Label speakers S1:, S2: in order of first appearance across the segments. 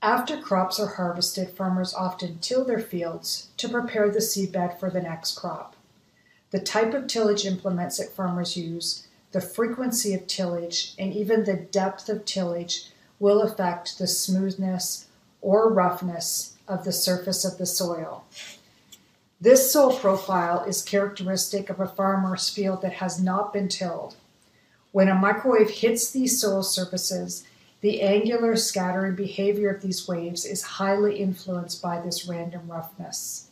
S1: After crops are harvested, farmers often till their fields to prepare the seedbed for the next crop. The type of tillage implements that farmers use, the frequency of tillage, and even the depth of tillage will affect the smoothness or roughness of the surface of the soil. This soil profile is characteristic of a farmer's field that has not been tilled. When a microwave hits these soil surfaces, the angular scattering behavior of these waves is highly influenced by this random roughness.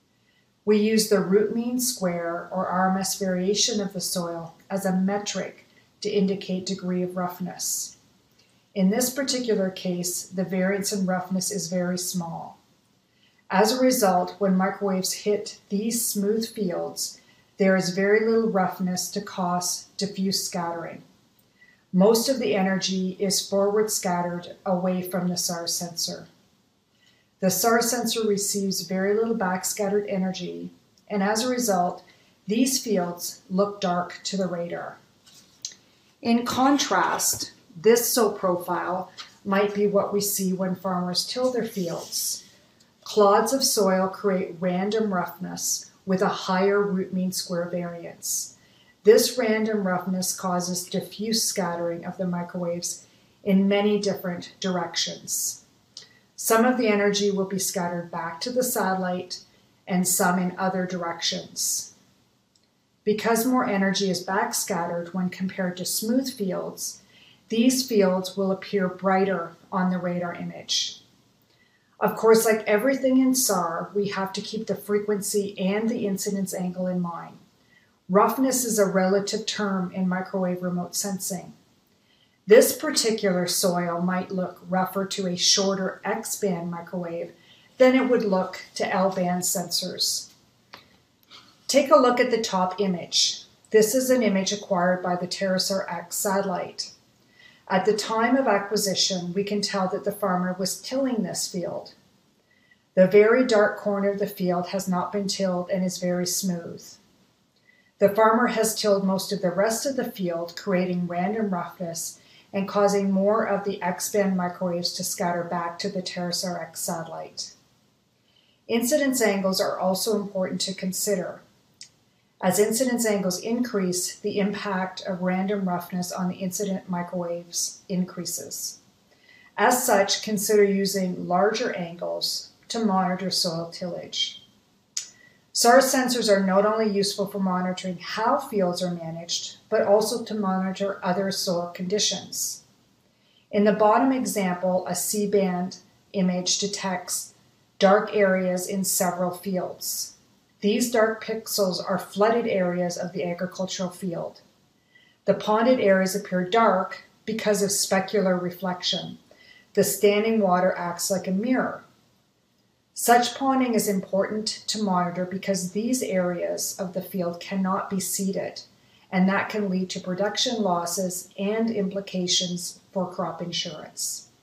S1: We use the root mean square or RMS variation of the soil as a metric to indicate degree of roughness. In this particular case, the variance in roughness is very small. As a result, when microwaves hit these smooth fields, there is very little roughness to cause diffuse scattering. Most of the energy is forward scattered away from the SAR sensor. The SAR sensor receives very little backscattered energy, and as a result, these fields look dark to the radar. In contrast, this soil profile might be what we see when farmers till their fields. Clods of soil create random roughness with a higher root mean square variance. This random roughness causes diffuse scattering of the microwaves in many different directions. Some of the energy will be scattered back to the satellite and some in other directions. Because more energy is backscattered when compared to smooth fields, these fields will appear brighter on the radar image. Of course, like everything in SAR, we have to keep the frequency and the incidence angle in mind. Roughness is a relative term in microwave remote sensing. This particular soil might look rougher to a shorter X-band microwave than it would look to L-band sensors. Take a look at the top image. This is an image acquired by the TerraSAR X satellite. At the time of acquisition, we can tell that the farmer was tilling this field. The very dark corner of the field has not been tilled and is very smooth. The farmer has tilled most of the rest of the field, creating random roughness and causing more of the X-band microwaves to scatter back to the TerraSAR X satellite. Incidence angles are also important to consider. As incidence angles increase, the impact of random roughness on the incident microwaves increases. As such, consider using larger angles to monitor soil tillage. SAR sensors are not only useful for monitoring how fields are managed, but also to monitor other soil conditions. In the bottom example, a C-band image detects dark areas in several fields. These dark pixels are flooded areas of the agricultural field. The ponded areas appear dark because of specular reflection. The standing water acts like a mirror. Such ponding is important to monitor because these areas of the field cannot be seeded, and that can lead to production losses and implications for crop insurance.